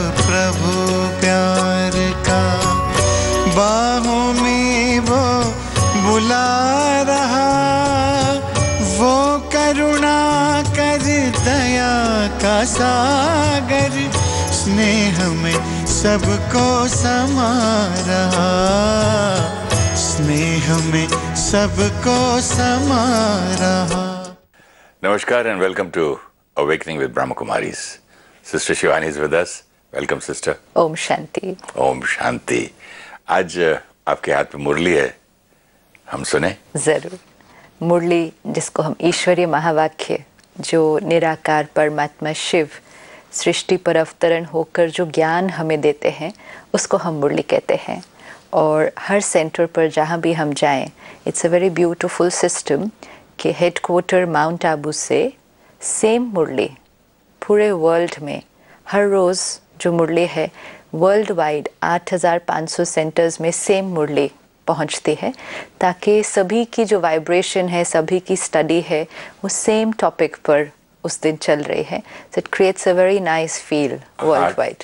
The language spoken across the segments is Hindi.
प्रभु प्यार का, बाहों में वो बुला रहा, वो करुणा कर दया का सागर, स्नेह में सबको समा रहा, स्नेह में सबको समा रहा। Namaskar and welcome to Awakening with Brahmakumaris. Sister Shivani is with us. Welcome, sister. Om Shanti. Om Shanti. आज आपके हाथ में मुरली है, हम सुने? जरूर। मुरली जिसको हम ईश्वरीय महावाक्य, जो निराकार परमात्मा शिव सृष्टि पर अवतरण होकर जो ज्ञान हमें देते हैं, उसको हम मुरली कहते हैं। और हर सेंटर पर जहाँ भी हम जाएं, it's a very beautiful system कि हेडक्वार्टर माउंट आबू से सेम मुरली पूरे वर्ल्ड में हर रोज़ जो मुरली है, वर्ल्ड वाइड 8500 सेंटर्स में सेम मुरली पहुंचती है, ताकि सभी की जो वाइब्रेशन है, सभी की स्टडी है, वो सेम टॉपिक पर उस दिन चल रही है। So it creates a very nice feel world wide.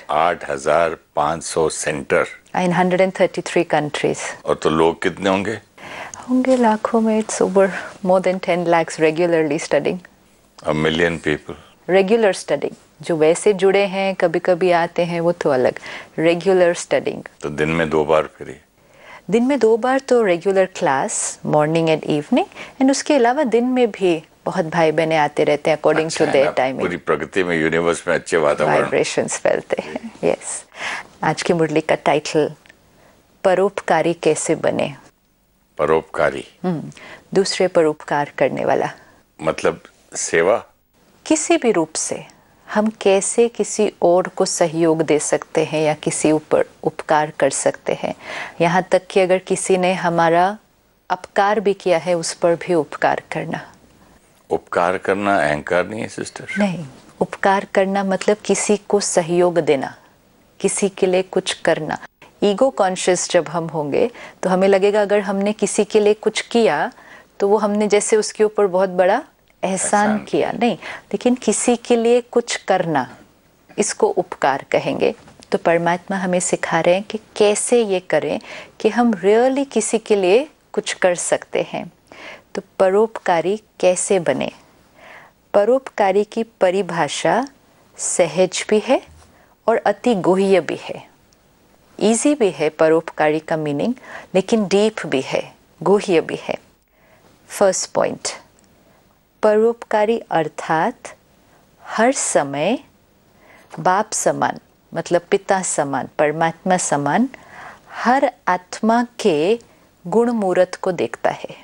8500 centre in 133 countries. और तो लोग कितने होंगे? होंगे लाखों में। It's over more than 10 lakhs regularly studying. A million people. Regular studying, जो वैसे जुड़े हैं कभी कभी आते हैं, वो तो अलग। रेगुलर स्टडिंग तो दिन में 2 बार फ्री? दिन में 2 बार तो regular class, morning and evening, and उसके अलावा दिन में भी बहुत भाई बहने आते रहते हैं अकॉर्डिंग टू देयर टाइमिंग। पूरी प्रकृति में, यूनिवर्स में अच्छे वातावरण, वाइब्रेशंस फैलते हैं। यस। आज की मुरली का टाइटल परोपकारी कैसे बने। परोपकारी दूसरे पर उपकार करने वाला, मतलब सेवा। किसी भी रूप से हम कैसे किसी और को सहयोग दे सकते हैं या किसी ऊपर उपकार कर सकते हैं। यहाँ तक कि अगर किसी ने हमारा अपकार भी किया है, उस पर भी उपकार करना। उपकार करना अहंकार नहीं है सिस्टर? नहीं, उपकार करना मतलब किसी को सहयोग देना, किसी के लिए कुछ करना। ईगो कॉन्शियस जब हम होंगे तो हमें लगेगा अगर हमने किसी के लिए कुछ किया तो वो हमने जैसे उसके ऊपर बहुत बड़ा एहसान किया। नहीं, लेकिन किसी के लिए कुछ करना, इसको उपकार कहेंगे। तो परमात्मा हमें सिखा रहे हैं कि कैसे ये करें कि हम रियली किसी के लिए कुछ कर सकते हैं। तो परोपकारी कैसे बने। परोपकारी की परिभाषा सहज भी है और अति गुह्य भी है। इजी भी है परोपकारी का मीनिंग, लेकिन डीप भी है, गुह्य भी है। फर्स्ट पॉइंट, परोपकारी अर्थात हर समय बाप समान, मतलब पिता समान, परमात्मा समान, हर आत्मा के गुण मूर्त को देखता है।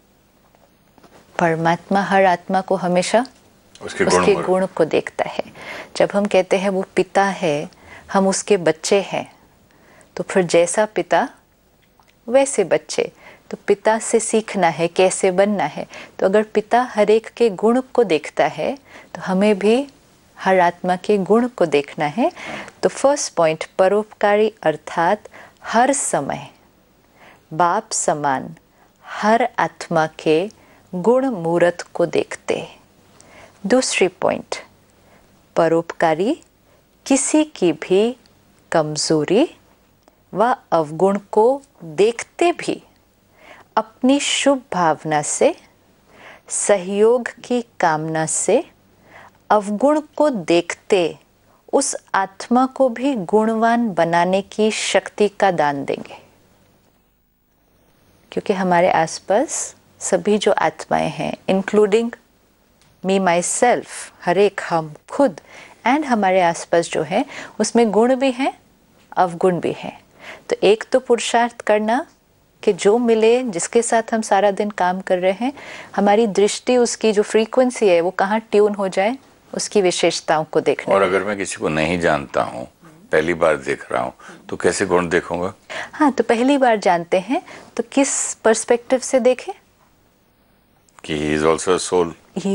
परमात्मा हर आत्मा को हमेशा उसके गुण को देखता है। जब हम कहते हैं वो पिता है, हम उसके बच्चे हैं, तो फिर जैसा पिता वैसे बच्चे। तो पिता से सीखना है कैसे बनना है। तो अगर पिता हर एक के गुण को देखता है, तो हमें भी हर आत्मा के गुण को देखना है। तो फर्स्ट पॉइंट, परोपकारी अर्थात हर समय बाप समान हर आत्मा के गुण मूर्त को देखते। दूसरी पॉइंट, परोपकारी किसी की भी कमजोरी व अवगुण को देखते भी अपनी शुभ भावना से, सहयोग की कामना से अवगुण को देखते उस आत्मा को भी गुणवान बनाने की शक्ति का दान देंगे। क्योंकि हमारे आसपास सभी जो आत्माएं हैं, इंक्लूडिंग मी माई सेल्फ, हर एक हम खुद एंड हमारे आसपास जो है, उसमें गुण भी हैं, अवगुण भी हैं। तो एक तो पुरुषार्थ करना कि जो मिले, जिसके साथ हम सारा दिन काम कर रहे हैं, हमारी दृष्टि उसकी जो फ्रीक्वेंसी है वो कहाँ ट्यून हो जाए, उसकी विशेषताओं को देखना। और अगर मैं किसी को नहीं जानता हूँ, पहली बार देख रहा हूँ, तो कैसे गुण देखूंगा? हाँ, तो पहली बार जानते हैं तो किस पर्सपेक्टिव से देखें कि he is also a soul.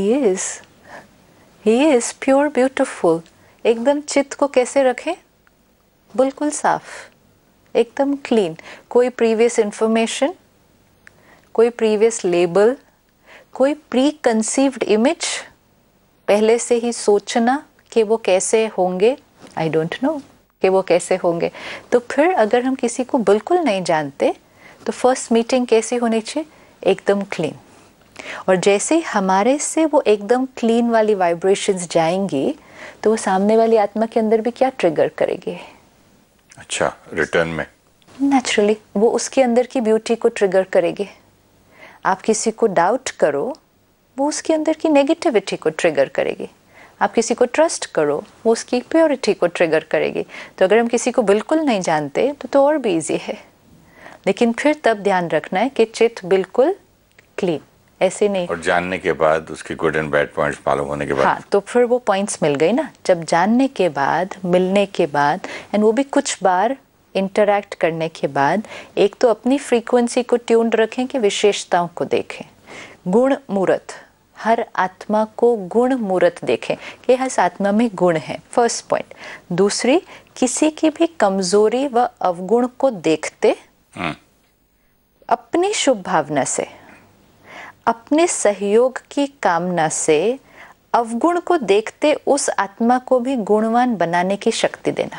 He is pure beautiful। एकदम चित्त को कैसे रखें? बिल्कुल साफ, एकदम क्लीन। कोई प्रीवियस इंफॉर्मेशन, कोई प्रीवियस लेबल, कोई प्री कंसीव्ड इमेज, पहले से ही सोचना कि वो कैसे होंगे, आई डोंट नो। कि वो कैसे होंगे। तो फिर अगर हम किसी को बिल्कुल नहीं जानते तो फर्स्ट मीटिंग कैसी होनी चाहिए? एकदम क्लीन। और जैसे ही हमारे से वो एकदम क्लीन वाली वाइब्रेशंस जाएंगी तो वो सामने वाली आत्मा के अंदर भी क्या ट्रिगर करेगी? अच्छा, रिटर्न में नेचुरली वो उसके अंदर की ब्यूटी को ट्रिगर करेगी। आप किसी को डाउट करो, वो उसके अंदर की नेगेटिविटी को ट्रिगर करेगी। आप किसी को ट्रस्ट करो, वो उसकी प्योरिटी को ट्रिगर करेगी। तो अगर हम किसी को बिल्कुल नहीं जानते तो और भी इजी है, लेकिन फिर तब ध्यान रखना है कि चित्त बिल्कुल क्लीन, ऐसे नहीं। और जानने के बाद उसके गुड एंड बैड पॉइंट्स मालूम होने के बाद, हाँ, तो फिर वो पॉइंट्स मिल गई ना, जब जानने के बाद, मिलने के बाद, एंड वो भी कुछ बार इंटरैक्ट करने के बाद, एक तो अपनी फ्रीक्वेंसी को ट्यून्ड रखें कि विशेषताओं को देखें, गुण मूर्त, हर आत्मा को गुण मूर्त देखें कि हर आत्मा में गुण है, फर्स्ट पॉइंट। दूसरी, किसी की भी कमजोरी व अवगुण को देखते अपनी शुभ भावना से, अपने सहयोग की कामना से, अवगुण को देखते उस आत्मा को भी गुणवान बनाने की शक्ति देना।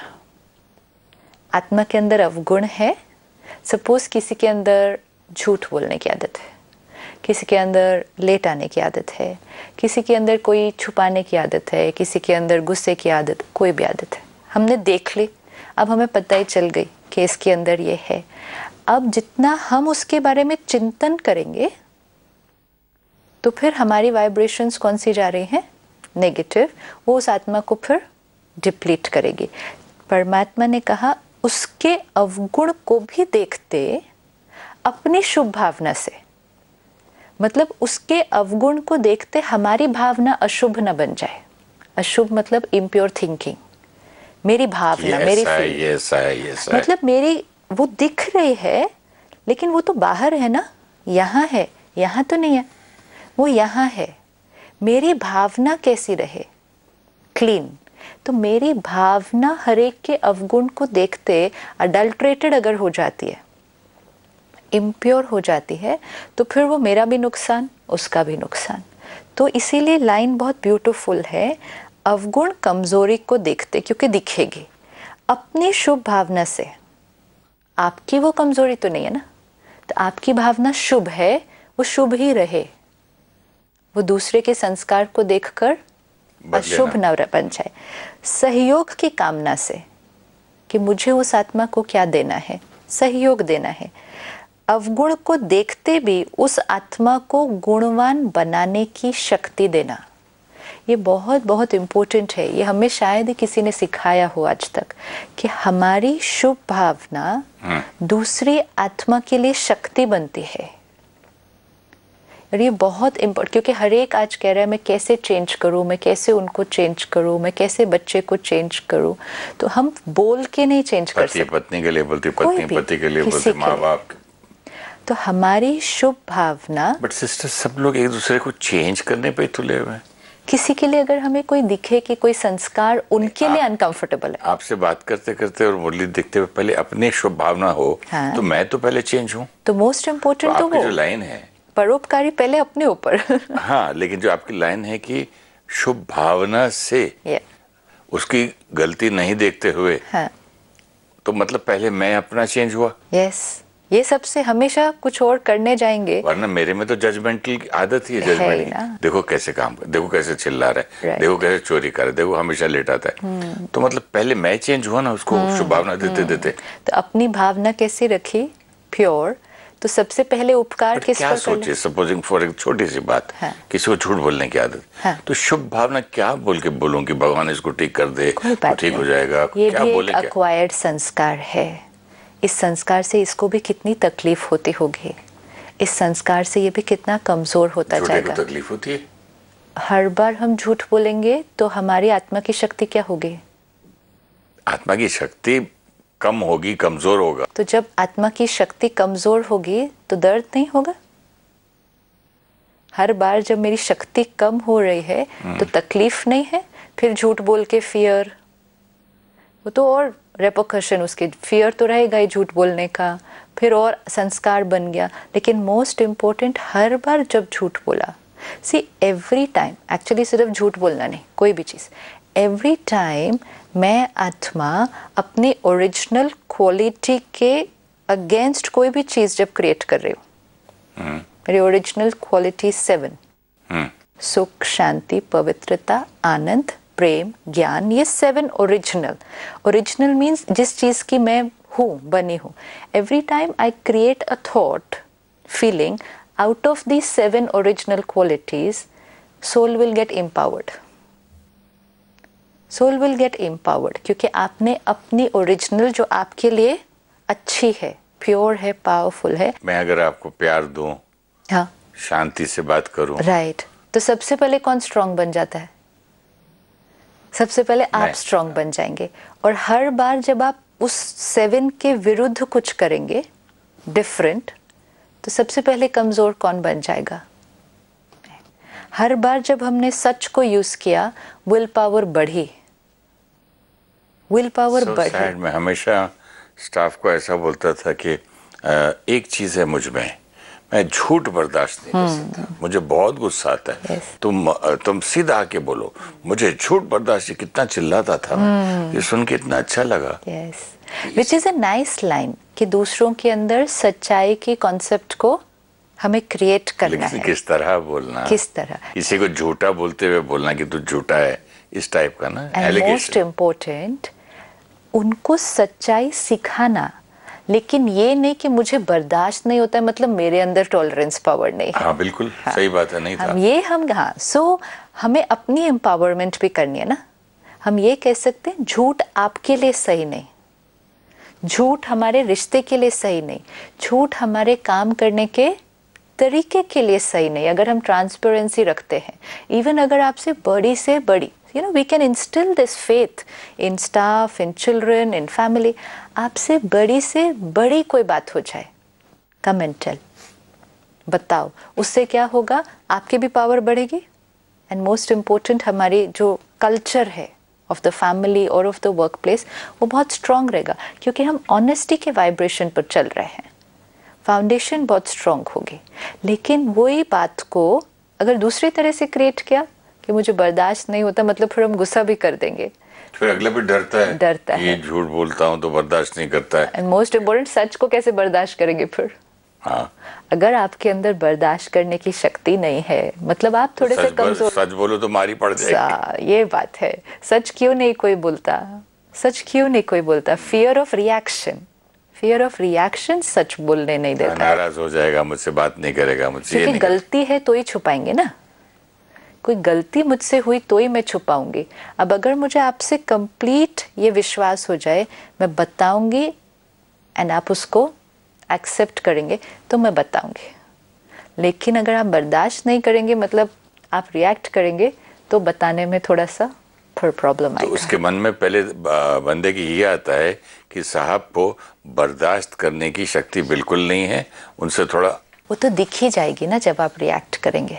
आत्मा के अंदर अवगुण है, सपोज किसी के अंदर झूठ बोलने की आदत है, किसी के अंदर लेट आने की आदत है, किसी के अंदर कोई छुपाने की आदत है, किसी के अंदर गुस्से की आदत, कोई भी आदत है, हमने देख ली, अब हमें पता ही चल गई कि इसके अंदर ये है। अब जितना हम उसके बारे में चिंतन करेंगे तो फिर हमारी वाइब्रेशंस कौन सी जा रही हैं? नेगेटिव। वो उस आत्मा को फिर डिप्लीट करेगी। परमात्मा ने कहा उसके अवगुण को भी देखते अपनी शुभ भावना से, मतलब उसके अवगुण को देखते हमारी भावना अशुभ न बन जाए। अशुभ मतलब इम्प्योर थिंकिंग, मेरी भावना, मेरी फीलिंग, मतलब मेरी वो दिख रही है लेकिन वो तो बाहर है ना, यहाँ है, यहाँ तो नहीं है, वो यहाँ है। मेरी भावना कैसी रहे? क्लीन। तो मेरी भावना हर एक के अवगुण को देखते अडल्ट्रेटेड अगर हो जाती है, इम्प्योर हो जाती है, तो फिर वो मेरा भी नुकसान, उसका भी नुकसान। तो इसीलिए लाइन बहुत ब्यूटीफुल है, अवगुण कमजोरी को देखते, क्योंकि दिखेगी, अपनी शुभ भावना से। आपकी वो कमजोरी तो नहीं है ना, तो आपकी भावना शुभ है, वो शुभ ही रहे, वो दूसरे के संस्कार को देखकर अशुभ न बन जाए। सहयोग की कामना से कि मुझे उस आत्मा को क्या देना है, सहयोग देना है। अवगुण को देखते भी उस आत्मा को गुणवान बनाने की शक्ति देना, ये बहुत बहुत इम्पोर्टेंट है। ये हमें शायद ही किसी ने सिखाया हो आज तक कि हमारी शुभ भावना दूसरी आत्मा के लिए शक्ति बनती है। और ये बहुत इम्पोर्टेंट, क्योंकि हर एक आज कह रहा है मैं कैसे चेंज करूँ, मैं कैसे उनको चेंज करूँ, मैं कैसे बच्चे को चेंज करूँ। तो हम बोल के नहीं चेंज कर सकते। पत्नी के लिए बोलती, पत्नी पति के लिए बोलती, माँ बाप। तो हमारी शुभ भावना। बट सिस्टर, सब लोग एक दूसरे को चेंज करने पे तुले हुए हैं। किसी के लिए अगर हमें कोई दिखे कि कोई संस्कार उनके लिए अनकंफर्टेबल है, आपसे बात करते करते और मुरली देखते हुए पहले अपनी शुभ भावना हो, हाँ, तो मैं तो पहले चेंज हूँ। तो मोस्ट इम्पोर्टेंट तो वो जो लाइन है, परोपकारी पहले अपने ऊपर। हाँ, लेकिन जो आपकी लाइन है कि शुभ भावना से उसकी गलती नहीं देखते हुए, हाँ, तो मतलब पहले मैं अपना चेंज हुआ। यस, ये सबसे हमेशा कुछ और करने जाएंगे, वरना मेरे में तो जजमेंटल की आदत ही है, जजमेंट की। देखो कैसे काम कर, देखो कैसे चिल्ला रहा है, देखो कैसे चोरी कर रहा है, देखो हमेशा लेट आता है। तो मतलब पहले मैं चेंज हुआ ना, उसको शुभ भावना देते देते। तो अपनी भावना कैसी रखी? प्योर। तो सबसे पहले उपकार किस पर? क्या सोचे, सपोजिंग फॉर एक छोटी सी बात, हाँ, किसी को झूठ बोलने की आदत, हाँ, तो शुभ भावना क्या बोल के बोलूं कि भगवान इसको ठीक कर दे, तो ठीक हो जाएगा? ये क्या भी बोले? एक एक्वायर्ड संस्कार है। इस संस्कार से इसको भी कितनी तकलीफ होती होगी, इस संस्कार से ये भी कितना कमजोर होता जाएगा। तकलीफ होती है। हर बार हम झूठ बोलेंगे तो हमारी आत्मा की शक्ति क्या होगी? आत्मा की शक्ति कम होगी, कमजोर होगा। तो जब आत्मा की शक्ति कमजोर होगी तो दर्द नहीं होगा? हर बार जब मेरी शक्ति कम हो रही है तो तकलीफ नहीं है, फिर झूठ बोल के फियर, वो तो और रेपोकशन, उसके फियर तो रहेगा ही झूठ बोलने का, फिर और संस्कार बन गया। लेकिन मोस्ट इम्पोर्टेंट, हर बार जब झूठ बोला, सी एवरी टाइम, एक्चुअली सिर्फ झूठ बोलना नहीं, कोई भी चीज़, एवरी टाइम मैं आत्मा अपनी ओरिजिनल क्वालिटी के अगेंस्ट कोई भी चीज जब क्रिएट कर रही हूँ, मेरी ओरिजिनल क्वालिटी 7, सुख, शांति, पवित्रता, आनंद, प्रेम, ज्ञान, ये 7 ओरिजिनल मीन्स जिस चीज की मैं हूँ, बनी हूँ. Every time I create a thought, feeling out of these 7 original qualities, soul will get empowered. Soul will get empowered क्योंकि आपने अपनी ओरिजिनल जो आपके लिए अच्छी है, प्योर है, पावरफुल है. मैं अगर आपको प्यार दूं, हाँ, शांति से बात करूं, राइट, तो सबसे पहले कौन स्ट्रांग बन जाता है? सबसे पहले आप स्ट्रांग बन जाएंगे. और हर बार जब आप उस 7 के विरुद्ध कुछ करेंगे डिफरेंट, तो सबसे पहले कमजोर कौन बन जाएगा? हर बार जब हमने सच को यूज किया, विल पावर बढ़ी, विल पावर बढ़ी. मैं हमेशा स्टाफ को ऐसा बोलता था कि एक चीज है मुझ में, मैं झूठ बर्दाश्त नहीं कर सकता, मुझे बहुत गुस्सा आता है. तुम सीधा आके बोलो, मुझे झूठ बर्दाश्त नहीं. कितना चिल्लाता था मैं, ये सुन के इतना अच्छा लगा. Which is a nice line कि दूसरों के अंदर सच्चाई के कॉन्सेप्ट को हमें क्रिएट करना है. किस तरह बोलना, किस तरह किसी को झूठा बोलते हुए बोलना कि तू झूठा है, इस टाइप का ना. एंड मोस्ट इम्पोर्टेंट, उनको सच्चाई सिखाना, लेकिन ये नहीं कि मुझे बर्दाश्त नहीं होता है मतलब मेरे अंदर टॉलरेंस पावर नहीं है. हाँ बिल्कुल. हाँ, सही बात है. नहीं था हाँ. सो हमें अपनी एम्पावरमेंट भी करनी है ना. हम ये कह सकते हैं झूठ आपके लिए सही नहीं, झूठ हमारे रिश्ते के लिए सही नहीं, झूठ हमारे काम करने के तरीके के लिए सही नहीं. अगर हम ट्रांसपेरेंसी रखते हैं, इवन अगर आपसे बड़ी से बड़ी, you know, we can instill this faith in staff, in children, in family. आपसे बड़ी से बड़ी कोई बात हो जाए, come and tell, बताओ. उससे क्या होगा? आपकी भी पावर बढ़ेगी. एंड मोस्ट इम्पोर्टेंट, हमारी जो कल्चर है ऑफ द फैमिली और ऑफ द वर्क प्लेस, वो बहुत स्ट्रांग रहेगा क्योंकि हम ऑनेस्टी के वाइब्रेशन पर चल रहे हैं. फाउंडेशन बहुत स्ट्रांग होगी. लेकिन वही बात को अगर दूसरी तरह से क्रिएट किया कि मुझे बर्दाश्त नहीं होता, मतलब फिर हम गुस्सा भी कर देंगे. फिर अगला भी डरता है. ये झूठ बोलता हूँ तो बर्दाश्त नहीं करता है. एंड मोस्ट इम्पोर्टेंट, सच को कैसे बर्दाश्त करेंगे फिर? हाँ. अगर आपके अंदर बर्दाश्त करने की शक्ति नहीं है, मतलब आप थोड़े से कमजोर. सच बोलो तो मारी पड़ जाएगी. ये बात है. सच क्यों नहीं कोई बोलता? सच क्यों नहीं कोई बोलता? Fear of reaction. Fear of reaction सच बोलने नहीं देता. नाराज हो जाएगा, मुझसे बात नहीं करेगा, मुझसे क्योंकि गलती है तो ही छुपाएंगे ना. कोई गलती मुझसे हुई तो ही मैं छुपाऊंगी. अब अगर मुझे आपसे कंप्लीट ये विश्वास हो जाए, मैं बताऊंगी एंड आप उसको एक्सेप्ट करेंगे, तो मैं बताऊंगी. लेकिन अगर आप बर्दाश्त नहीं करेंगे, मतलब आप रिएक्ट करेंगे, तो बताने में थोड़ा सा फिर प्रॉब्लम आएगा. तो उसके मन में पहले बंदे की ये आता है कि साहब को बर्दाश्त करने की शक्ति बिल्कुल नहीं है, उनसे थोड़ा. वो तो दिख ही जाएगी ना जब आप रिएक्ट करेंगे.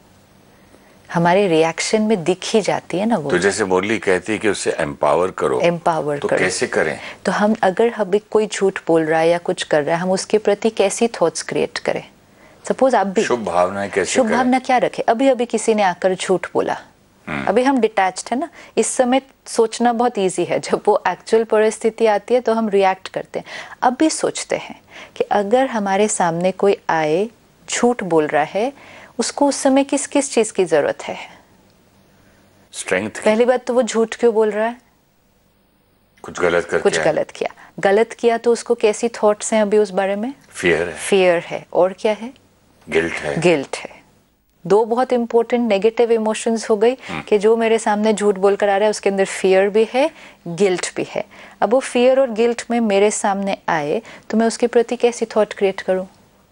हमारे रिएक्शन में दिख ही जाती है ना वो. तो जैसे मुरली कहती है कि उससे एम्पावर करो, तो कैसे करें? तो हम अगर हम कोई झूठ बोल रहा है या कुछ कर रहा है, हम उसके प्रति कैसी थॉट्स क्रिएट करें? सपोज आप भी शुभ भावनाएं कैसे शुभ भावना क्या रखें? अभी किसी ने आकर झूठ बोला, अभी हम डिटैच्ड है ना, इस समय सोचना बहुत इजी है. जब वो एक्चुअल परिस्थिति आती है तो हम रिएक्ट करते हैं. अब भी सोचते हैं कि अगर हमारे सामने कोई आए, झूठ बोल रहा है, उसको उस समय किस किस चीज की जरूरत है? स्ट्रेंथ. पहली बात तो वो झूठ क्यों बोल रहा है? कुछ गलत किया. गलत किया तो उसको कैसी थॉट्स हैं अभी उस बारे में? फियर है. और क्या है? गिल्ट है. 2 बहुत इंपॉर्टेंट नेगेटिव इमोशंस हो गई कि जो मेरे सामने झूठ बोलकर आ रहा है उसके अंदर फियर भी है, गिल्ट भी है. अब वो फियर और गिल्ट में मेरे सामने आए तो मैं उसके प्रति कैसी थॉट क्रिएट करूं?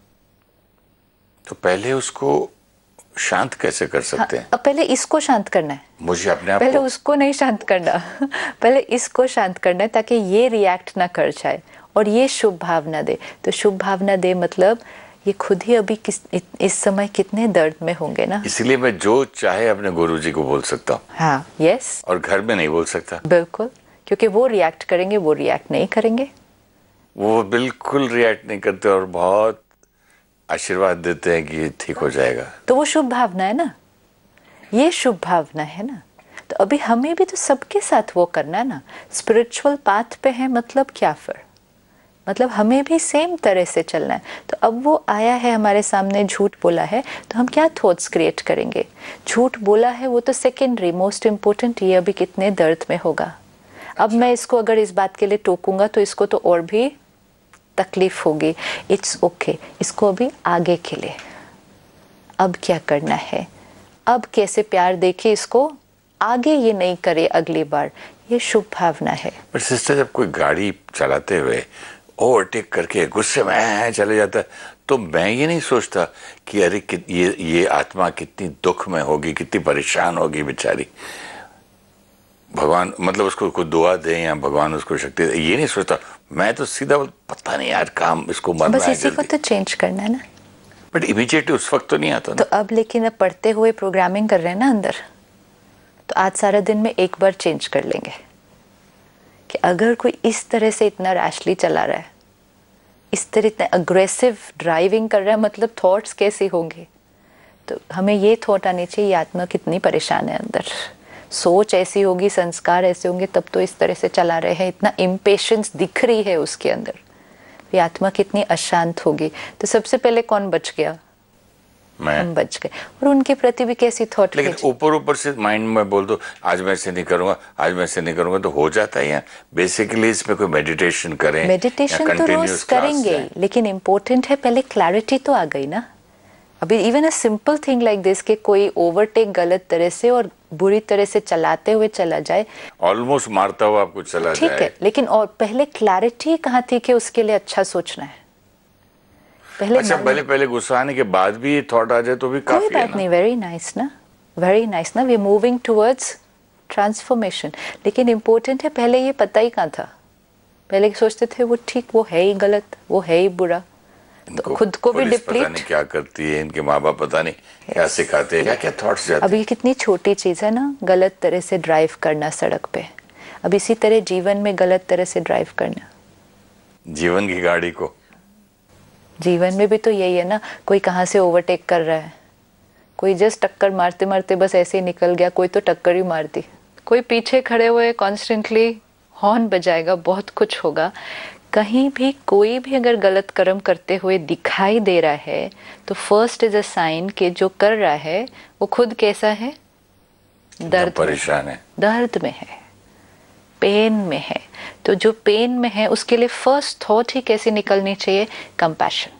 तो पहले उसको शांत कैसे कर सकते हैं? अब पहले इसको शांत करना है. मुझे अपने आप पहले उसको नहीं शांत करना. पहले इसको शांत करना है ताकि ये रिएक्ट ना कर जाए और ये शुभ भावना दे. तो शुभ भावना दे मतलब ये खुद ही अभी इस समय कितने दर्द में होंगे ना. इसलिए मैं जो चाहे अपने गुरुजी को बोल सकता हूँ. हाँ, यस. और घर में नहीं बोल सकता. बिल्कुल, क्योंकि वो रिएक्ट करेंगे, वो रिएक्ट नहीं करेंगे. वो बिल्कुल रिएक्ट नहीं करते और बहुत आशीर्वाद देते हैं कि ठीक हो जाएगा. तो वो शुभ भावना है ना, ये शुभ भावना है ना. तो अभी हमें भी तो सबके साथ वो करना ना। स्पिरिचुअल पाथ पे है मतलब क्या फिर, मतलब हमें भी सेम तरह से चलना है। तो अब वो आया है हमारे सामने, झूठ बोला है, तो हम क्या थॉट्स क्रिएट करेंगे? झूठ बोला है वो तो सेकेंडरी, मोस्ट इम्पोर्टेंट ये अभी कितने दर्द में होगा। अब मैं इसको अगर इस बात के लिए टोकूंगा तो इसको तो और भी तकलीफ होगी। इट्स ओके, इसको अभी आगे के लिए अब क्या करना है, अब कैसे प्यार देखे इसको, आगे ये नहीं करे अगली बार, ये शुभ भावना है। पर सिस्टर, जब कोई गाड़ी चलाते हुए ओवरटेक करके गुस्से में चले जाता है, तो मैं ये नहीं सोचता कि अरे ये आत्मा कितनी दुख में होगी, कितनी परेशान होगी बेचारी, भगवान मतलब उसको कोई दुआ दे या भगवान उसको शक्ति दे, ये नहीं सोचता। मैं तो सीधा पता नहीं यार, काम इसको मरना बस है, इसी को तो चेंज करना है ना। बट इमीडिएटली उस वक्त तो नहीं आता तो अब लेकिन अब पढ़ते हुए प्रोग्रामिंग कर रहे हैं ना अंदर, तो आज सारा दिन में एक बार चेंज कर लेंगे कि अगर कोई इस तरह से इतना रैशली चला रहा है, इस तरह इतना अग्रेसिव ड्राइविंग कर रहा है, मतलब थॉट्स कैसे होंगे? तो हमें ये थॉट आनी चाहिए, आत्मा कितनी परेशान है अंदर, सोच ऐसी होगी, संस्कार ऐसे होंगे, तब तो इस तरह से चला रहे हैं, इतना इम्पेशेंस दिख रही है उसके अंदर, ये आत्मा कितनी अशांत होगी। तो सबसे पहले कौन बच गया? हम बच गए। और उनके प्रति भी कैसी थॉट? लेकिन ऊपर से माइंड में बोल दो आज मैं ऐसे नहीं करूंगा, आज मैं ऐसे नहीं करूंगा, तो हो जाता है। या बेसिकली इसमें कोई मेडिटेशन करें, मेडिटेशन तो रोज करेंगे, लेकिन इम्पोर्टेंट है पहले क्लैरिटी तो आ गई ना। अभी even a simple thing like this कि कोई ओवरटेक गलत तरह से और बुरी तरह से चलाते हुए चला जाए, ऑलमोस्ट मारता हुआ आपको चला जाए, ठीक है, लेकिन और पहले क्लैरिटी कहाँ थी कि उसके लिए अच्छा सोचना है। पहले गुस्सा आने के बाद भी ये थॉट आ जाए तो भी काफी है ना। नहीं, वेरी नाइस ना, वेरी नाइस ना, we are moving towards transformation. लेकिन इम्पोर्टेंट है पहले ये पता ही कहाँ था, पहले सोचते थे वो ठीक, वो है ही गलत, वो है ही बुरा, तो खुद को भी डिप्लीट। पता नहीं क्या करती है, इनके माँ बाप पता नहीं क्या सिखाते हैं, क्या क्या थॉट्स जाते हैं। अभी कितनी छोटी चीज है ना, गलत तरह से ड्राइव करना सड़क पे। अब इसी तरह जीवन में गलत तरह से ड्राइव करना, जीवन की गाड़ी को, जीवन में भी तो यही है ना। कोई कहाँ से ओवरटेक कर रहा है, कोई जस्ट टक्कर मारते मारते बस ऐसे ही निकल गया, कोई तो टक्कर ही मार दी, कोई पीछे खड़े हुए कॉन्स्टेंटली हॉर्न बजाएगा, बहुत कुछ होगा। कहीं भी कोई भी अगर गलत कर्म करते हुए दिखाई दे रहा है तो फर्स्ट इज अ साइन कि जो कर रहा है वो खुद कैसा है, दर्द परेशान है, दर्द में है, पेन में है। तो जो पेन में है उसके लिए फर्स्ट थॉट ही कैसी निकलनी चाहिए? Compassion,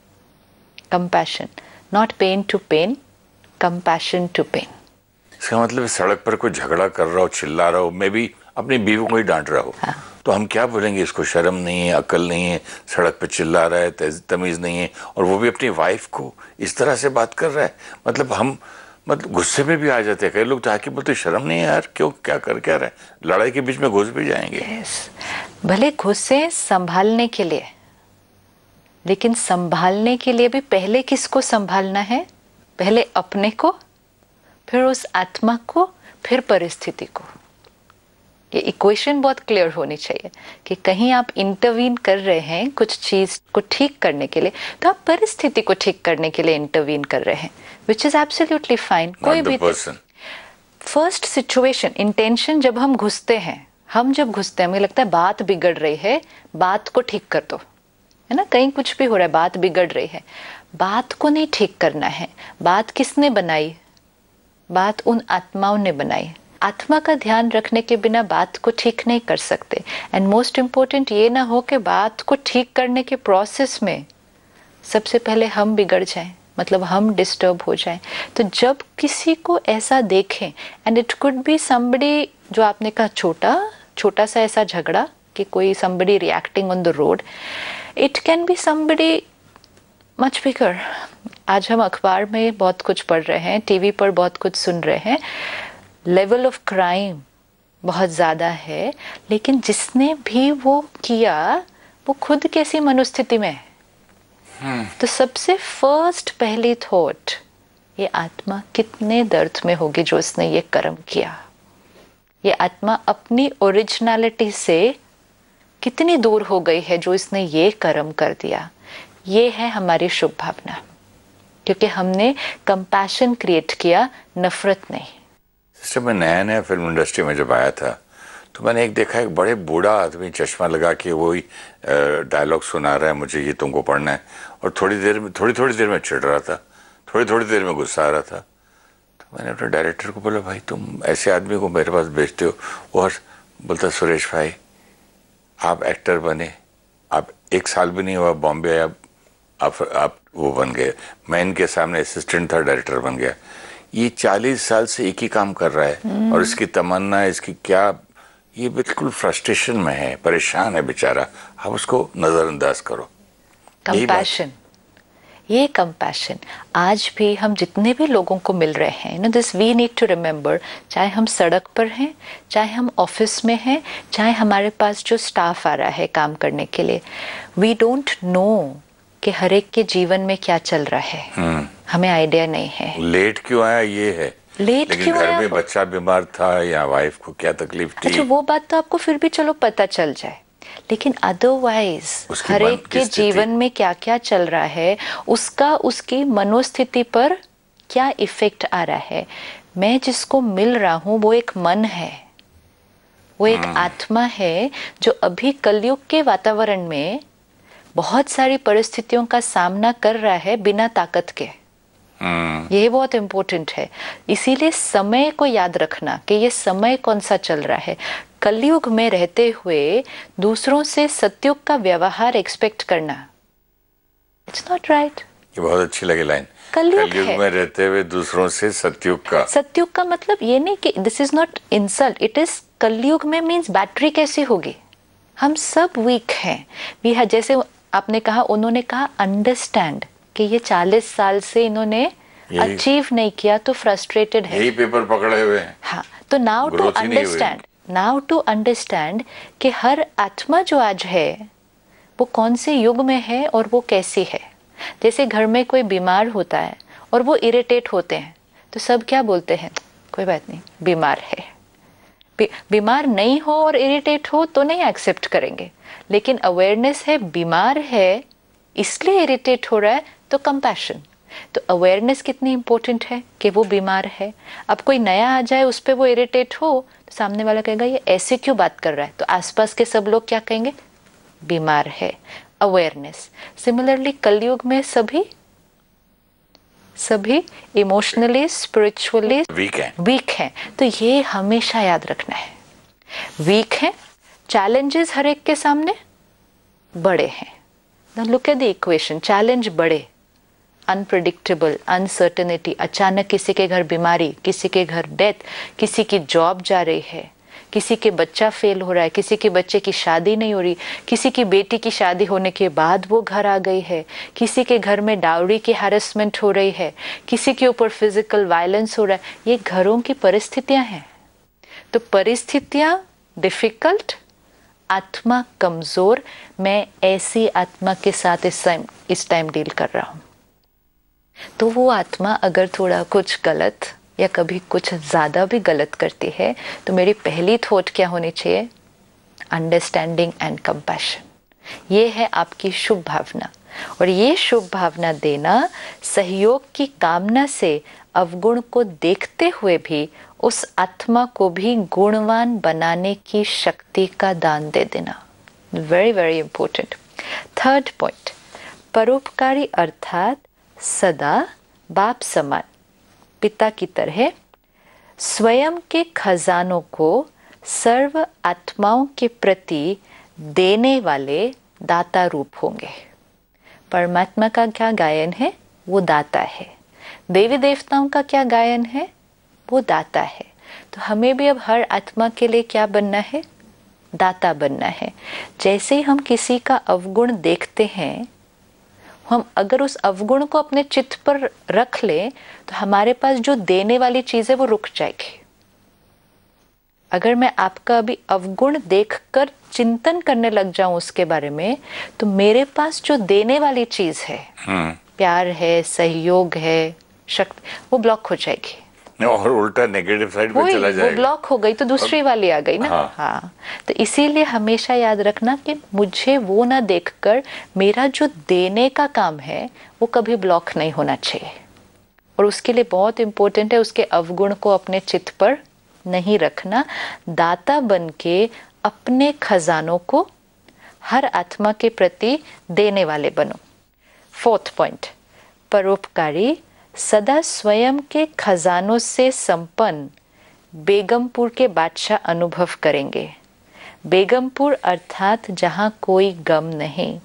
compassion, not pain to pain, compassion to pain. इसका मतलब सड़क पर कोई झगड़ा कर रहा हो, चिल्ला रहा हो, मैं भी अपनी बीवी को ही डांट रहा हो, हाँ। तो हम क्या बोलेंगे? इसको शर्म नहीं है, अकल नहीं है, सड़क पे चिल्ला रहा है, तमीज नहीं है, और वो भी अपनी वाइफ को इस तरह से बात कर रहा है। मतलब हम गुस्से में भी आ जाते हैं। कई लोग तो आके बोलते शर्म नहीं है यार, क्यों, क्या कर क्या रहा है, लड़ाई के बीच में घुस भी जाएंगे। भले घुसे संभालने के लिए, लेकिन संभालने के लिए भी पहले किसको संभालना है? पहले अपने को, फिर उस आत्मा को, फिर परिस्थिति को। ये इक्वेशन बहुत क्लियर होनी चाहिए कि कहीं आप इंटरवीन कर रहे हैं कुछ चीज को ठीक करने के लिए, तो आप परिस्थिति को ठीक करने के लिए इंटरवीन कर रहे हैं, विच इज एब्सोल्युटली फाइन। कोई भी फर्स्ट सिचुएशन, इंटेंशन, जब हम घुसते हैं, हमें लगता है बात बिगड़ रही है, बात को ठीक कर दो, है ना, कहीं कुछ भी हो रहा है, बात बिगड़ रही है, बात को नहीं ठीक करना है। बात किसने बनाई? बात उन आत्माओं ने बनाई। आत्मा का ध्यान रखने के बिना बात को ठीक नहीं कर सकते। एंड मोस्ट इम्पोर्टेंट ये ना हो कि बात को ठीक करने के प्रोसेस में सबसे पहले हम बिगड़ जाएं, मतलब हम डिस्टर्ब हो जाएं। तो जब किसी को ऐसा देखें, and it could be somebody, जो आपने कहा छोटा सा ऐसा झगड़ा कि कोई somebody reacting on the road, it can be somebody much bigger। आज हम अखबार में बहुत कुछ पढ़ रहे हैं, टीवी पर बहुत कुछ सुन रहे हैं, लेवल ऑफ क्राइम बहुत ज़्यादा है, लेकिन जिसने भी वो किया वो खुद कैसी मनोस्थिति में है। तो सबसे फर्स्ट पहली थॉट, ये आत्मा कितने दर्द में होगी जो उसने ये कर्म किया। ये आत्मा अपनी ओरिजिनलिटी से कितनी दूर हो गई है जो इसने ये कर्म कर दिया। ये है हमारी शुभ भावना, क्योंकि हमने कंपैशन क्रिएट किया, नफरत नहीं। जैसे मैं नया नया फिल्म इंडस्ट्री में जब आया था तो मैंने एक देखा, एक बड़े बूढ़ा आदमी चश्मा लगा के वही डायलॉग सुना रहा है, मुझे ये तुमको पढ़ना है, और थोड़ी थोड़ी देर में चिढ़ रहा था, थोड़ी देर में गुस्सा आ रहा था। तो मैंने अपने डायरेक्टर को बोला, भाई तुम ऐसे आदमी को मेरे पास भेजते हो? और बोलता, सुरेश भाई आप एक्टर बने, आप 1 साल भी नहीं हुआ बॉम्बे आया, आप वो बन गए, मैं इनके सामने असिस्टेंट था, डायरेक्टर बन गया। ये 40 साल से एक ही काम कर रहा है और इसकी तमन्ना, इसकी क्या, ये बिल्कुल फ्रस्ट्रेशन में है, परेशान है बेचारा, आप उसको नजरअंदाज करो। कंपैशन, ये कंपैशन आज भी हम जितने भी लोगों को मिल रहे हैं, know this we need to remember, चाहे हम सड़क पर हैं, चाहे हम ऑफिस में हैं, चाहे हमारे पास जो स्टाफ आ रहा है काम करने के लिए, वी डोंट नो कि हर एक के जीवन में क्या चल रहा है। हमें आइडिया नहीं है। लेट क्यों आया ये है, लेट लेकिन क्यों घर आया? में बच्चा बीमार था या वाइफ को क्या तकलीफ थी, अच्छा वो बात तो आपको फिर भी चलो पता चल जाए, लेकिन अदरवाइज हर एक के जीवन में क्या क्या चल रहा है, उसका उसकी मनोस्थिति पर क्या इफेक्ट आ रहा है। मैं जिसको मिल रहा हूँ वो एक मन है, वो एक आत्मा है जो अभी कलयुग के वातावरण में बहुत सारी परिस्थितियों का सामना कर रहा है बिना ताकत के। ये बहुत इम्पोर्टेंट है। इसीलिए समय को याद रखना कि ये समय कौन सा चल रहा है। कलयुग में रहते हुए दूसरों से सतयुग का व्यवहार एक्सपेक्ट करना, इट्स नॉट राइट। ये बहुत अच्छी लगी लाइन, कलयुग में रहते हुए दूसरों से सतयुग का मतलब ये नहीं कि this is not insult, it is कलयुग में मीन्स बैटरी कैसी होगी। हम सब वीक हैं। वी है, जैसे आपने कहा, उन्होंने कहा अंडरस्टैंड कि ये 40 साल से इन्होंने अचीव नहीं किया तो फ्रस्ट्रेटेड है, यही पेपर पकड़े हुए हैं। हाँ, तो नाउ टू अंडरस्टैंड कि हर आत्मा जो आज है वो कौन से युग में है और वो कैसी है। जैसे घर में कोई बीमार होता है और वो इरिटेट होते हैं तो सब क्या बोलते हैं, कोई बात नहीं बीमार है। बीमार नहीं हो और इरिटेट हो तो नहीं एक्सेप्ट करेंगे, लेकिन अवेयरनेस है बीमार है इसलिए इरिटेट हो रहा है तो कंपैशन। तो अवेयरनेस कितनी इंपॉर्टेंट है कि वो बीमार है। अब कोई नया आ जाए उस पर वो इरिटेट हो तो सामने वाला कहेगा ये ऐसे क्यों बात कर रहा है, तो आसपास के सब लोग क्या कहेंगे, बीमार है। अवेयरनेस। सिमिलरली कलयुग में सभी इमोशनली स्पिरिचुअली वीक हैं। तो ये हमेशा याद रखना है, वीक है, चैलेंजेस हर एक के सामने बड़े हैं। Now look at the equation, challenge बड़े, अनप्रिडिक्टेबल, अनसर्टेनिटी, अचानक किसी के घर बीमारी, किसी के घर डेथ, किसी की जॉब जा रही है, किसी के बच्चा फेल हो रहा है, किसी के बच्चे की शादी नहीं हो रही, किसी की बेटी की शादी होने के बाद वो घर आ गई है, किसी के घर में डाउरी की हैरेसमेंट हो रही है, किसी के ऊपर फिजिकल वायलेंस हो रहा है। ये घरों की परिस्थितियां हैं। तो परिस्थितियां डिफिकल्ट, आत्मा कमजोर। मैं ऐसी आत्मा के साथ इस टाइम डील कर रहा हूं। तो वो आत्मा अगर थोड़ा कुछ गलत या कभी कुछ ज्यादा भी गलत करती है तो मेरी पहली थॉट क्या होनी चाहिए, अंडरस्टैंडिंग एंड कंपैशन। ये है आपकी शुभ भावना, और ये शुभ भावना देना सहयोग की कामना से अवगुण को देखते हुए भी उस आत्मा को भी गुणवान बनाने की शक्ति का दान दे देना। Very very important. Third point, परोपकारी अर्थात सदा बाप समान, पिता की तरह स्वयं के खजानों को सर्व आत्माओं के प्रति देने वाले दाता रूप होंगे। परमात्मा का क्या गायन है, वो दाता है। देवी देवताओं का क्या गायन है, वो दाता है। तो हमें भी अब हर आत्मा के लिए क्या बनना है, दाता बनना है। जैसे ही हम किसी का अवगुण देखते हैं, हम अगर उस अवगुण को अपने चित्त पर रख ले तो हमारे पास जो देने वाली चीज है वो रुक जाएगी। अगर मैं आपका अभी अवगुण देखकर चिंतन करने लग जाऊं उसके बारे में, तो मेरे पास जो देने वाली चीज है, प्यार है, सहयोग है, शक्ति, वो ब्लॉक हो जाएगी और उल्टा नेगेटिव साइड पे चला जाएगा। वो ब्लॉक हो गई तो दूसरी वाली आ गई ना। हाँ। तो इसीलिए हमेशा याद रखना कि मुझे वो ना देखकर मेरा जो देने का काम है वो कभी ब्लॉक नहीं होना चाहिए। और उसके लिए बहुत इंपॉर्टेंट है उसके अवगुण को अपने चित्त पर नहीं रखना, दाता बन के अपने खजानों को हर आत्मा के प्रति देने वाले बनो। 4th पॉइंट, परोपकारी सदा स्वयं के खजानों से संपन्न बेगमपुर के बादशाह अनुभव करेंगे। बेगमपुर अर्थात जहां कोई गम नहीं,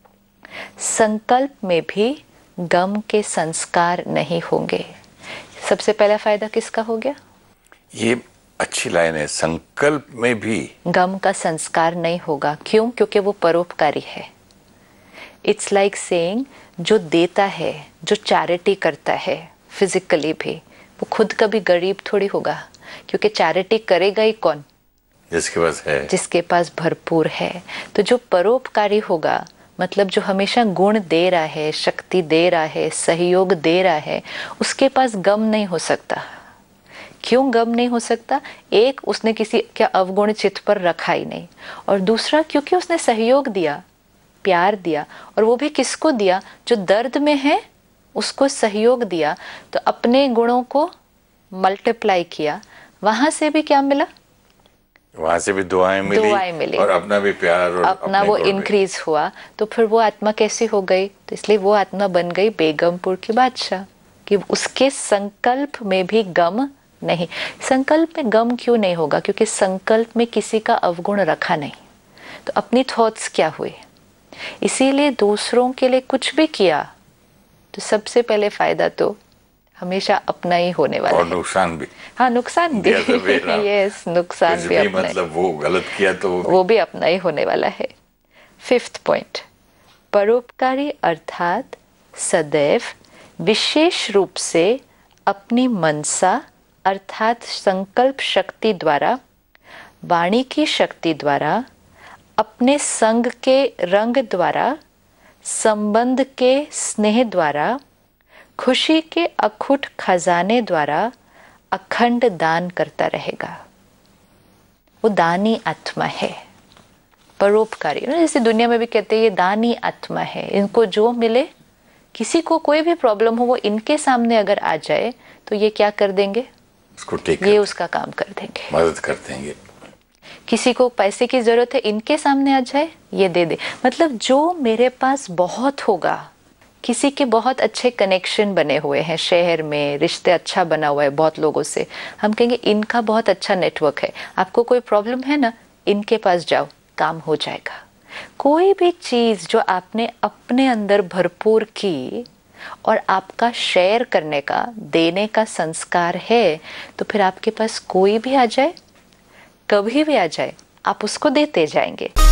संकल्प में भी गम के संस्कार नहीं होंगे। सबसे पहला फायदा किसका हो गया? ये अच्छी लाइन है, संकल्प में भी गम का संस्कार नहीं होगा। क्यों? क्योंकि वो परोपकारी है। इट्स लाइक सेइंग, जो देता है, जो चैरिटी करता है फिजिकली भी, वो खुद कभी गरीब थोड़ी होगा, क्योंकि चैरिटी करेगा ही कौन? जिसके पास है, जिसके पास भरपूर है। तो जो परोपकारी होगा, मतलब जो हमेशा गुण दे रहा है, शक्ति दे रहा है, सहयोग दे रहा है, उसके पास गम नहीं हो सकता। क्यों गम नहीं हो सकता? एक, उसने किसी का अवगुण चित्त पर रखा ही नहीं, और दूसरा क्योंकि उसने सहयोग दिया, प्यार दिया, और वो भी किसको दिया? जो दर्द में है उसको सहयोग दिया, तो अपने गुणों को मल्टीप्लाई किया। वहां से भी क्या मिला? वहां से भी दुआएं मिली और अपना भी प्यार और अपना वो इंक्रीज हुआ। तो फिर वो आत्मा कैसी हो गई? तो इसलिए वो आत्मा बन गई बेगमपुर की बादशाह, कि उसके संकल्प में भी गम नहीं। संकल्प में गम क्यों नहीं होगा? क्योंकि संकल्प में किसी का अवगुण रखा नहीं। तो अपनी थॉट्स क्या हुए? इसीलिए दूसरों के लिए कुछ भी किया तो सबसे पहले फायदा तो हमेशा अपना ही होने वाला और है। नुकसान भी। हाँ, नुकसान भी। यस, नुकसान भी अपना, मतलब वो गलत किया तो वो भी अपना ही होने वाला है। 5th पॉइंट, परोपकारी अर्थात सदैव विशेष रूप से अपनी मनसा अर्थात संकल्प शक्ति द्वारा, वाणी की शक्ति द्वारा, अपने संग के रंग द्वारा, संबंध के स्नेह द्वारा, खुशी के अखुट खजाने द्वारा अखंड दान करता रहेगा। वो दानी आत्मा है, परोपकारी। जैसे दुनिया में भी कहते हैं ये दानी आत्मा है, इनको जो मिले, किसी को कोई भी प्रॉब्लम हो, वो इनके सामने अगर आ जाए तो ये क्या कर देंगे? ये उसका काम कर देंगे, मदद कर देंगे। किसी को पैसे की जरूरत है, इनके सामने आ जाए, ये दे दे। मतलब जो मेरे पास बहुत होगा, किसी के बहुत अच्छे कनेक्शन बने हुए हैं, शहर में रिश्ते अच्छा बना हुआ है बहुत लोगों से, हम कहेंगे इनका बहुत अच्छा नेटवर्क है, आपको कोई प्रॉब्लम है ना, इनके पास जाओ, काम हो जाएगा। कोई भी चीज जो आपने अपने अंदर भरपूर की और आपका शेयर करने का, देने का संस्कार है, तो फिर आपके पास कोई भी आ जाए, कभी भी आ जाए, आप उसको देते जाएंगे।